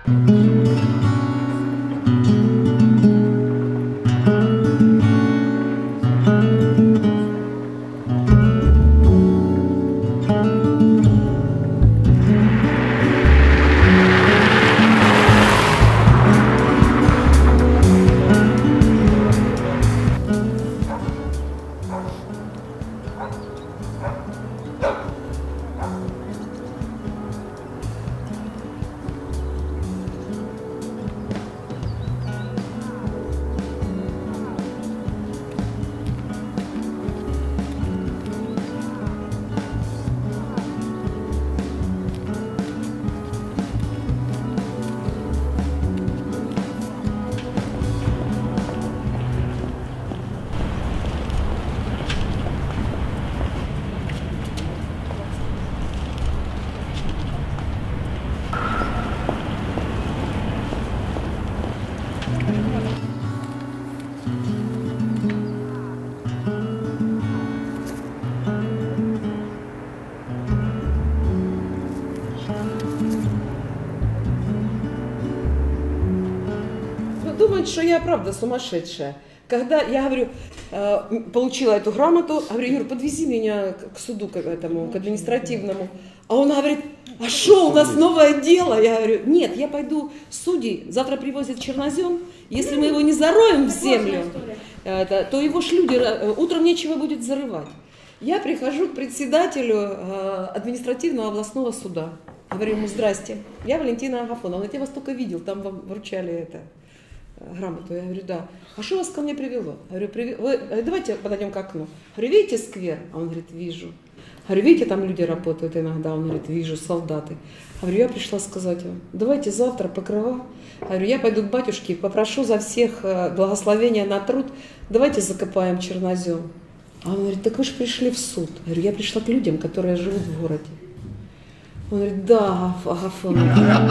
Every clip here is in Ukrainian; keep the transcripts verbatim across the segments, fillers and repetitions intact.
Думают, что я правда сумасшедшая. Когда я говорю, получила эту грамоту, говорю: Юр, подвези меня к суду, к этому, к административному. А он говорит: а что, у нас новое дело? Я говорю: нет, я пойду судей, завтра привозят чернозем, если мы его не зароем в землю, то его ж люди, утром нечего будет зарывать. Я прихожу к председателю административного областного суда, говорю ему: здрасте, я Валентина Агафоновна, он: я вас только видел, там вам вручали это. Грамоту. Я говорю: да. А что вас ко мне привело? Говорю: Приви... Вы... давайте подойдем к окну. Говорю: видите сквер? А он говорит: вижу. Говорю: видите, там люди работают иногда? Он говорит: вижу, солдаты. Говорю: я пришла сказать вам, давайте завтра покрова. Говорю: я пойду к батюшке, попрошу за всех благословения на труд, давайте закопаем чернозем. А он говорит: так вы же пришли в суд. Я говорю: я пришла к людям, которые живут в городе. Он говорит: да, Агафоновна.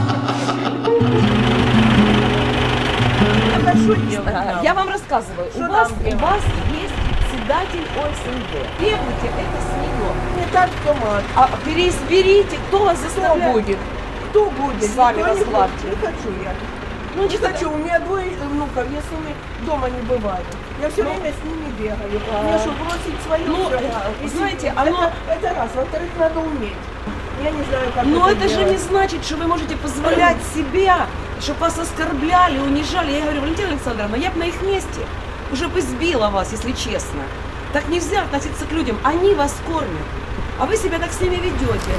Я вам рассказываю, у вас, у вас есть председатель О С Н Д. Требуйте это с нее. Не так, автомат. А переизберите, кто вас заставляет? Кто будет? Кто будет? Сами возглавьте. Не хочу я. Ну, не хочу. У меня двое внуков, я с ними дома не бываю. Я все ну, время с ними бегаю. А... Мне что, бросить свою? Ну, все, знаете, оно... это, это раз. Во-вторых, надо уметь. Я не знаю, как Но это это делать. же не значит, что вы можете позволять себя, чтобы вас оскорбляли, унижали. Я говорю: Валентина Александровна, я бы на их месте уже бы сбила вас, если честно. Так нельзя относиться к людям. Они вас кормят, а вы себя так с ними ведете.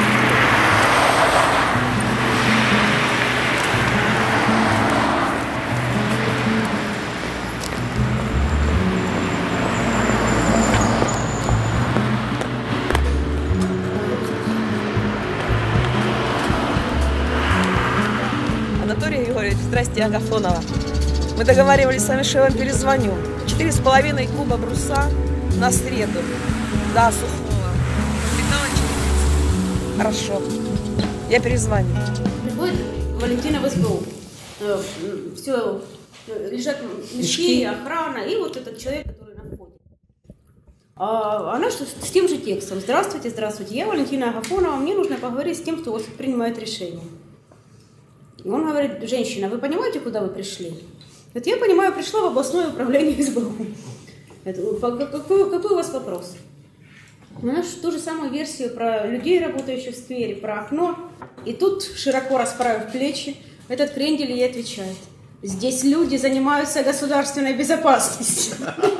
Анатолий Егорович, здрасте, Агафонова. Мы договаривались с вами, что я вам перезвоню. Четыре с половиной куба бруса на среду. Да, сухого. Хорошо. Я перезвоню. Приходит Валентина в С Б У. Все, лежат мешки, охрана и вот этот человек, который на входе. А она что, с тем же текстом: здравствуйте, здравствуйте, я Валентина Агафонова, мне нужно поговорить с тем, кто принимает решение. И он говорит: женщина, вы понимаете, куда вы пришли? Вот я понимаю, пришла в областное управление С Б У. Это, какой, какой у вас вопрос? У нас ту же самую версию про людей, работающих в сквере, про окно. И тут, широко расправив плечи, этот крендель ей отвечает: здесь люди занимаются государственной безопасностью.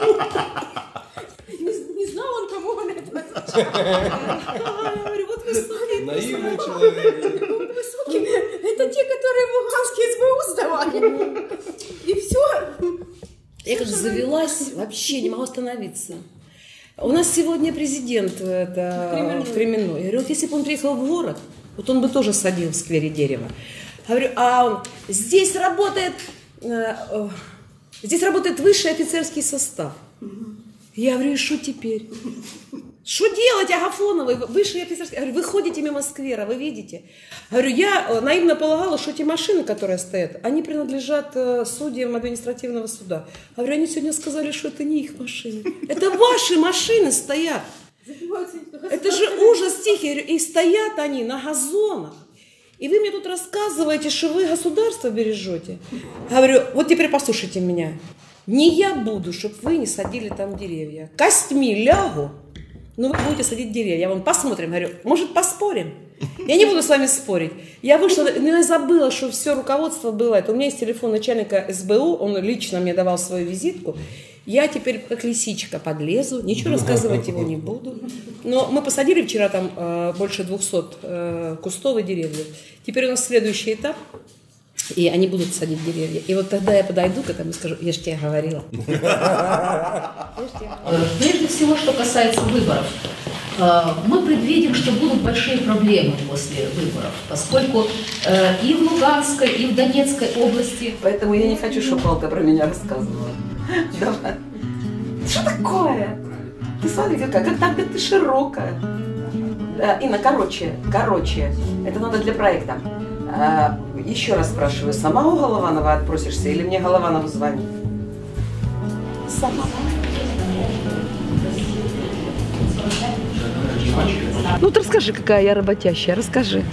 Не знал он, кому он это отвечает. Я говорю: вот высокий. Наивный человек. Высокий. Это те, которые в Луганске С Б У сдавали. И все. Я как завелась, вообще не могу остановиться. У нас сегодня президент это, в Кременной. Я говорю: вот если бы он приехал в город, вот он бы тоже садил в сквере дерево. Говорю: а он, здесь работает, э, э, здесь работает высший офицерский состав. Я говорю: и что теперь? Что делать, Агафоновой, высший офицерский? Я говорю: вы ходите мимо сквера, вы видите? Говорю: я наивно полагала, что эти машины, которые стоят, они принадлежат судьям административного суда. Говорю: они сегодня сказали, что это не их машины. Это ваши машины стоят. Это же ужас тихий. И стоят они на газонах. И вы мне тут рассказываете, что вы государство бережете. Говорю, вот теперь послушайте меня. Не я буду, чтобы вы не садили там деревья. Костьми лягу, но вы будете садить деревья. Я вам посмотрим, говорю, может поспорим? Я не буду с вами спорить. Я вышла, но я забыла, что все руководство было это. У меня есть телефон начальника эс бэ у, он лично мне давал свою визитку. Я теперь как лисичка подлезу, ничего рассказывать его не буду. Но мы посадили вчера там э, больше двухсот э, кустов и деревьев. Теперь у нас следующий этап, и они будут садить деревья. И вот тогда я подойду к этому и скажу, я ж тебе говорила. Прежде всего, что касается выборов. Мы предвидим, что будут большие проблемы после выборов, поскольку и в Луганской, и в Донецкой области... Поэтому я не хочу, чтобы Палка про меня рассказывала. Давай. Что такое? Ты смотри, какая, как так ты широкая. Да, Инна, короче, короче, это надо для проекта. А, еще раз спрашиваю, сама у Голованова отпросишься или мне Голованов звонит? Сама. Ну, ты расскажи, какая я работящая, расскажи.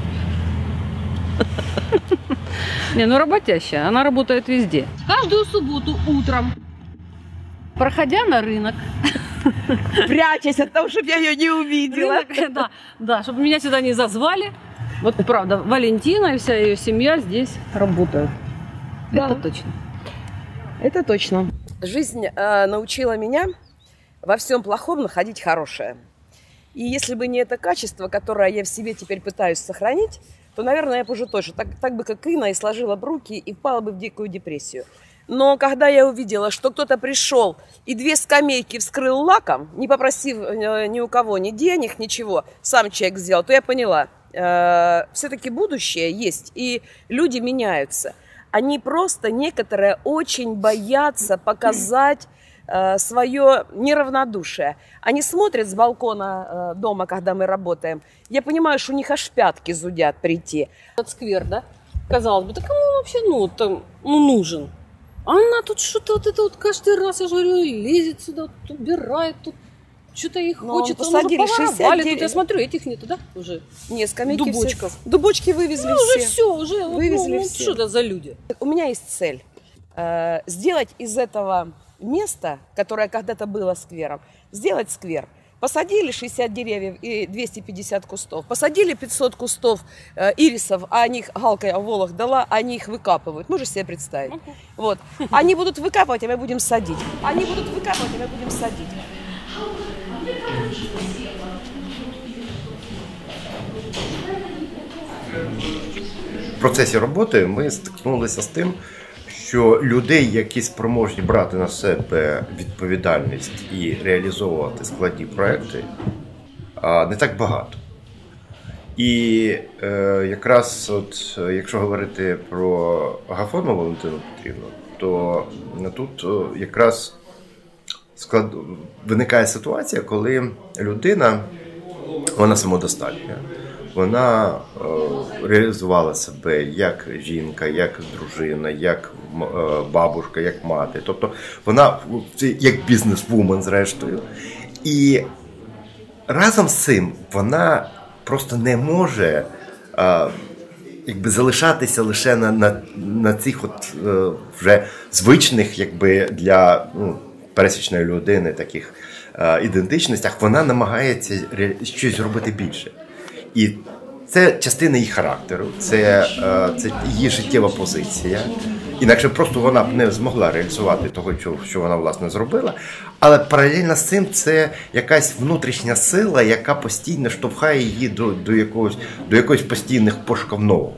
Не, ну работящая, она работает везде. Каждую субботу утром, проходя на рынок. Прячась от того, чтобы я ее не увидела. Рынок, да, да, чтобы меня сюда не зазвали. Вот правда, Валентина и вся ее семья здесь работают. Да. Это точно. Это точно. Жизнь э, научила меня во всем плохом находить хорошее. И если бы не это качество, которое я в себе теперь пытаюсь сохранить, то, наверное, я бы уже тоже так, так бы, как Инна, и сложила бы руки и впала бы в дикую депрессию. Но когда я увидела, что кто-то пришел и две скамейки вскрыл лаком, не попросив ни у кого ни денег, ничего, сам человек сделал, то я поняла, э, все-таки будущее есть, и люди меняются. Они просто, некоторые, очень боятся показать э, свое неравнодушие. Они смотрят с балкона э, дома, когда мы работаем. Я понимаю, что у них аж пятки зудят прийти. Этот сквер, да? Казалось бы, да кому он вообще ну, там, ну, нужен? А она тут что-то вот это вот каждый раз, я же говорю, лезет сюда, тут убирает, тут что-то их Но хочет. Посадили шестьдесят девять. Тут, я смотрю, этих нету, да, уже? Нет, скамейки Дубочков. все. Дубочки вывезли Ну, все. уже все, уже. Вывезли ну, все. Что это за люди? У меня есть цель. Э, сделать из этого места, которое когда-то было сквером, сделать сквер. Посадили шестьдесят деревьев и двести пятьдесят кустов. Посадили пятьсот кустов э, ирисов, а они их, Галка Волох дала, они их выкапывают. Можешь себе представить? Uh-huh. Вот. Они будут выкапывать, а мы будем садить. Они будут выкапывать, а мы будем садить. В процесі роботи ми стикнулися з тим, що людей, які спроможні брати на себе відповідальність і реалізовувати складні проекти, не так багато. І е, якраз, от, якщо говорити про Агафонову Валентину Петрівну, то тут якраз склад... виникає ситуація, коли людина, вона самодостатня. Вона е, реалізувала себе як жінка, як дружина, як е, бабушка, як мати. Тобто вона як бізнес-вумен, зрештою. І разом з цим вона просто не може е, якби, залишатися лише на, на, на цих от, е, вже звичних якби, для ну, пересічної людини таких е, ідентичностях. Вона намагається щось робити більше. І це частина її характеру, це, це її життєва позиція. Інакше просто вона б не змогла реалізувати того, що вона, власне, зробила. Але паралельно з цим це якась внутрішня сила, яка постійно штовхає її до, до, якогось, до якогось постійних пошуків нового.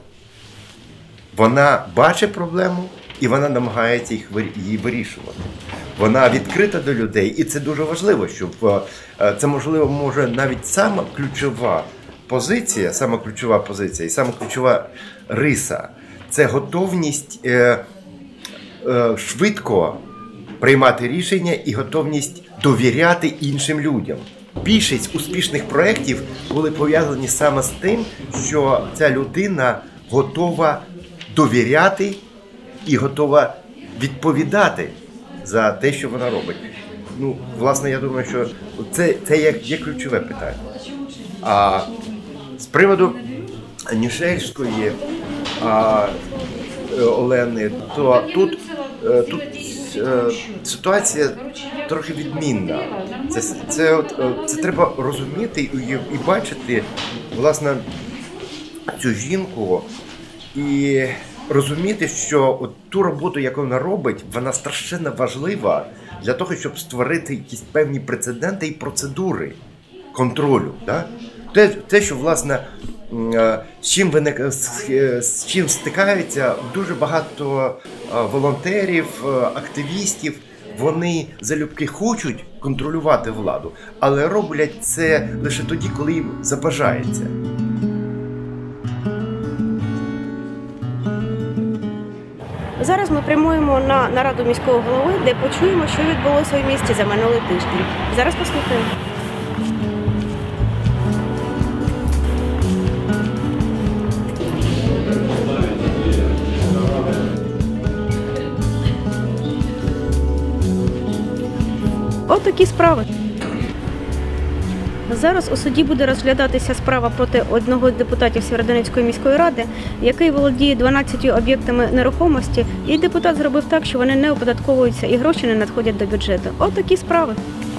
Вона бачить проблему, і вона намагається їх, її вирішувати. Вона відкрита до людей, і це дуже важливо, щоб це, можливо, може навіть сама ключова позиція, сама ключова позиція і сама ключова риса – це готовність е, е, швидко приймати рішення і готовність довіряти іншим людям. Більшість успішних проєктів були пов'язані саме з тим, що ця людина готова довіряти і готова відповідати за те, що вона робить. Ну, власне, я думаю, що це, це є, є ключове питання. А з приводу Нішельської а, Олени, то тут, тут ситуація трохи відмінна. Це, це, це треба розуміти і, і бачити, власне, цю жінку і розуміти, що от ту роботу, яку вона робить, вона страшенно важлива для того, щоб створити якісь певні прецеденти і процедури контролю. Да? Те, те, що, власне, з чим, виник, з чим стикаються дуже багато волонтерів, активістів, вони залюбки хочуть контролювати владу, але роблять це лише тоді, коли їм забажається. Зараз ми прямуємо на нараду міського голови, де почуємо, що відбулося в місті за минулий тиждень. Зараз послухаємо. От такі справи. Зараз у суді буде розглядатися справа проти одного з депутатів Сєвєродонецької міської ради, який володіє дванадцятьма об'єктами нерухомості, і депутат зробив так, що вони не оподатковуються і гроші не надходять до бюджету. От такі справи.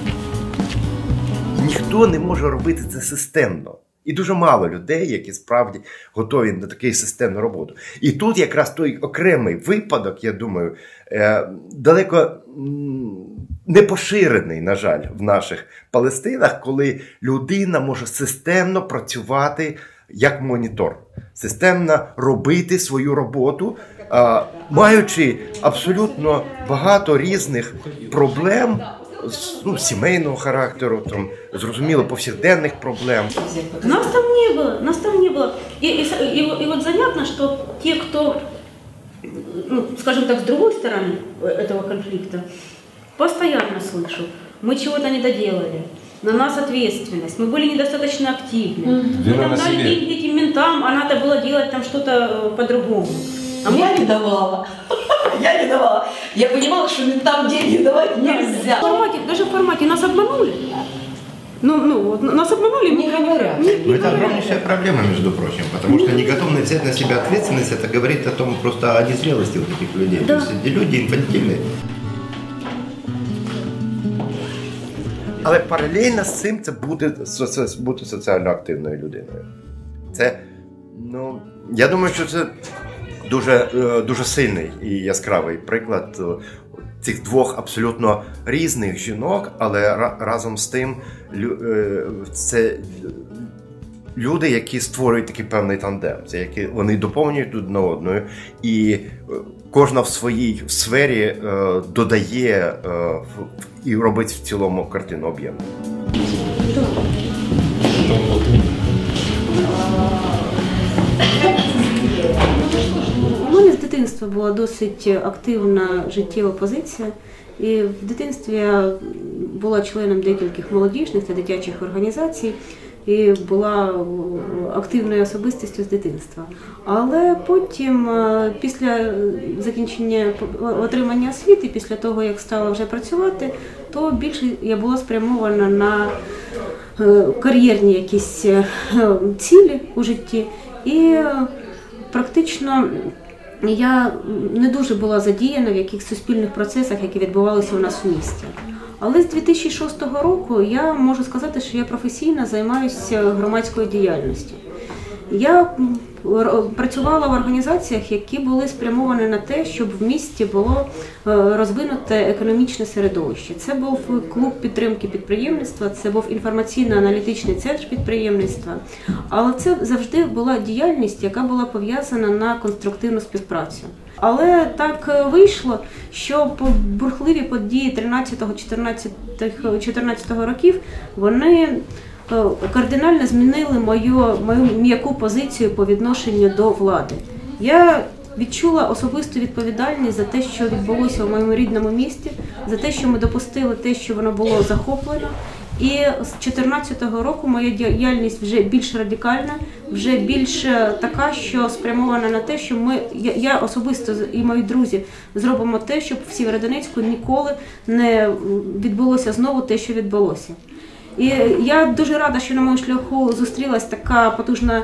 Ніхто не може робити це системно. І дуже мало людей, які справді готові на таку системну роботу. І тут якраз той окремий випадок, я думаю, далеко не поширений, на жаль, в наших Палестинах, коли людина може системно працювати як монітор, системно робити свою роботу, маючи абсолютно багато різних проблем, ну, сімейного характеру, там, зрозуміло, повсякденных проблем. Нас там не было, нас там не было. И, и, и, и вот занятно, что те, кто, ну, скажем так, с другой стороны этого конфликта, постоянно слышу, мы чего-то не доделали, на нас ответственность, мы были недостаточно активны, mm-hmm. мы там дали деньги этим ментам, а надо было делать там что-то по-другому. А я не давала. Я не давала. Я понимала, что ментам деньги давать нельзя. В формате, даже в формате нас обманули. Ну, ну, нас обманули, не говорят. Не, не это огромнейшая проблема, между прочим, потому что неготовность взять на себя ответственность, это говорит о том просто о незрелости вот этих людей. Да. То есть эти люди инфантильные. Але паралельно з цим це буде бути соціально активною людиною. Це, ну, я думаю, що це дуже, дуже сильний і яскравий приклад цих двох абсолютно різних жінок, але разом з тим це люди, які створюють такий певний тандем, це які вони доповнюють одне одною, і кожна в своїй сфері додає і робить в цілому картину об'ємну. У мене з дитинства була досить активна життєва позиція. І в дитинстві я була членом декількох молодіжних та дитячих організацій і була активною особистістю з дитинства. Але потім, після закінчення отримання освіти, після того, як стала вже працювати, то більше я була спрямована на кар'єрні якісь цілі у житті. І практично я не дуже була задіяна в якихось суспільних процесах, які відбувалися у нас в місті. Але з дві тисячі шостого року я можу сказати, що я професійно займаюся громадською діяльністю. Я працювала в організаціях, які були спрямовані на те, щоб в місті було розвинуте економічне середовище. Це був клуб підтримки підприємництва, це був інформаційно-аналітичний центр підприємництва. Але це завжди була діяльність, яка була пов'язана на конструктивну співпрацю. Але так вийшло, що бурхливі події тринадцятого-чотирнадцятого років, вони кардинально змінили мою, мою м'яку позицію по відношенню до влади. Я відчула особисту відповідальність за те, що відбулося у моєму рідному місті, за те, що ми допустили те, що воно було захоплено. І з дві тисячі чотирнадцятого року моя діяльність вже більш радикальна, вже більш така, що спрямована на те, що ми, я, я особисто і мої друзі зробимо те, щоб в Сєвєродонецьку ніколи не відбулося знову те, що відбулося. І я дуже рада, що на моєму шляху зустрілась така потужна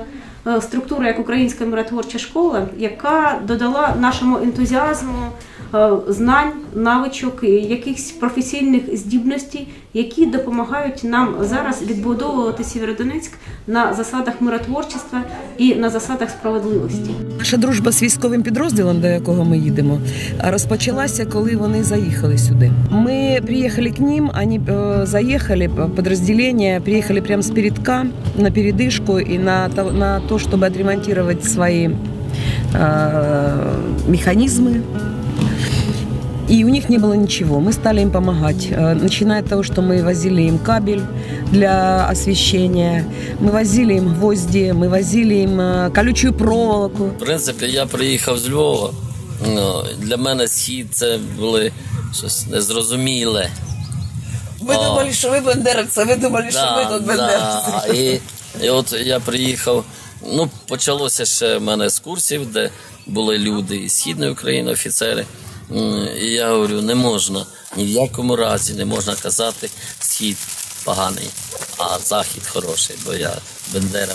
структура, як Українська миротворча школа, яка додала нашому ентузіазму знань, навичок, якихось професійних здібностей, які допомагають нам зараз відбудовувати Сєвєродонецьк на засадах миротворчества і на засадах справедливості. Наша дружба з військовим підрозділом, до якого ми їдемо, розпочалася, коли вони заїхали сюди. Ми приїхали к ним, вони заїхали, підрозділення, приїхали прямо з передка на передишку і на то, на то, щоб відремонтувати свої э, механізми. И у них не было ничего. Мы стали им помогать. Начиная от того, что мы возили им кабель для освещения, мы возили им гвозди, мы возили им колючую проволоку. В принципі, я приїхав з Львова. Для мене схід це було щось незрозуміле. Ви а, думали, що ви бандеровці, ви думали, да, що ви тут бандеровці. Да. І, і от я приїхав, ну, почалося ще в мене з курсів, де були люди із Східної України, офіцери. І я говорю, не можна, ні в якому разі не можна казати Схід поганий, а Захід хороший, бо я Бендера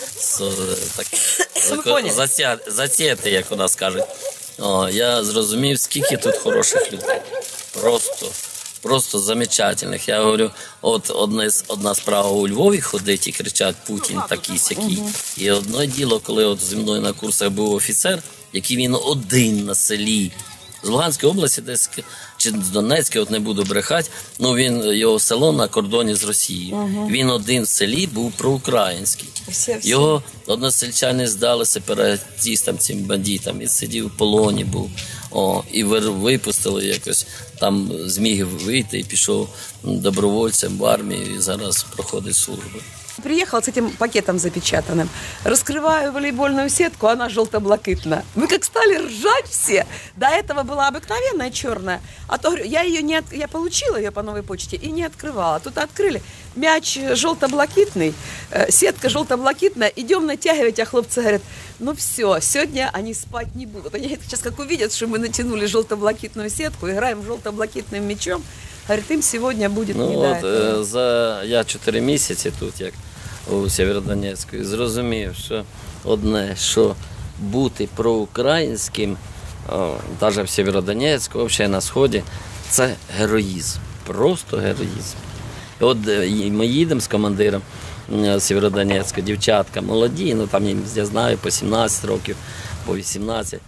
так затєти, як у нас кажуть. О, я зрозумів, скільки тут хороших людей. Просто, просто замечательних. Я говорю, от одна, одна справа у Львові ходить і кричать Путін такий-сякий. І одне діло, коли от зі мною на курсах був офіцер, який він один на селі, з Луганської області, десь, чи з Донецької, от не буду брехати, ну він, його село на кордоні з Росією. Угу. Він один в селі був проукраїнський. Всі, всі. Його односельчани здали сепаратистам, цим бандитам, і сидів в полоні був. О, і випустили якось, там зміг вийти і пішов добровольцем в армію, і зараз проходить службу. Приехал с этим пакетом запечатанным, раскрываю волейбольную сетку, она желто-блакитная. Мы как стали ржать все. До этого была обыкновенная черная, а то я ее не от... я получила ее по новой почте и не открывала. Тут открыли, мяч желто-блакитный, сетка желто-блакитная, идем натягивать, а хлопцы говорят, ну все, сегодня они спать не будут. Они сейчас как увидят, что мы натянули желто-блакитную сетку, играем желто-блакитным мячом, говорит, им сегодня будет ну, не от, до этого. За я чотири місяці тут, як у Сєвєродонецьку, зрозумів, що одне, що бути проукраїнським, навіть в Сєвєродонецьку, взагалі на Сході, це героїзм, просто героїзм. І от ми їдемо з командиром Сєвєродонецька, дівчатка молоді, ну там я знаю, по сімнадцять років, по вісімнадцять,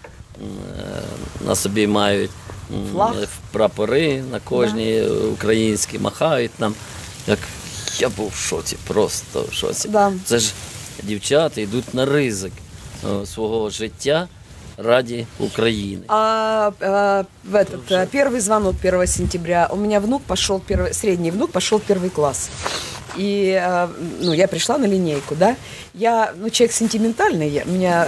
на собі мають флаг, прапори на кожній да. Українські, махають нам. Як я був в шоці, просто в шоці. Да. Це ж дівчата йдуть на ризик о, свого життя ради Украины. А, а, в этот, первый звонок первого сентября. У меня внук пошел, первый, средний внук пошел в первый класс. И ну, я пришла на линейку, да. Я, ну, человек сентиментальный, я, меня...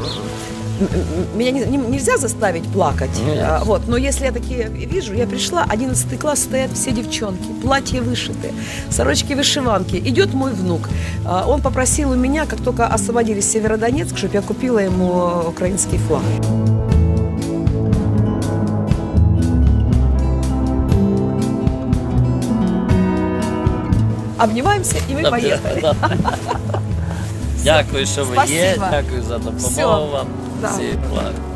Меня не, не, нельзя заставить плакать, а, вот, но если я такие вижу, я пришла, одиннадцатый класс, стоят все девчонки, платья вышиты, сорочки вышиванки, идет мой внук, а, он попросил у меня, как только освободили Северодонецк, чтобы я купила ему украинский флаг. Обнимаемся, и мы поехали. Дякую, що ви є, дякую за допомогу вам. Да.